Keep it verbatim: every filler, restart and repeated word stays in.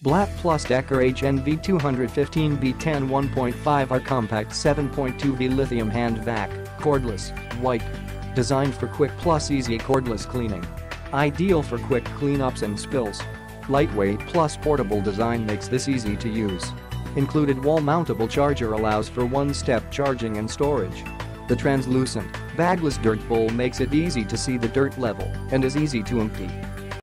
BLACK+DECKER H N V two fifteen B ten one point five R compact seven point two V lithium hand vac, cordless, white. Designed for quick plus easy cordless cleaning. Ideal for quick cleanups and spills. Lightweight plus portable design makes this easy to use. Included wall-mountable charger allows for one-step charging and storage. The translucent, bagless dirt bowl makes it easy to see the dirt level and is easy to empty.